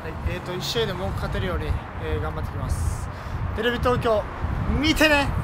1試合でも多く勝てるように、頑張ってきます。テレビ東京見てね。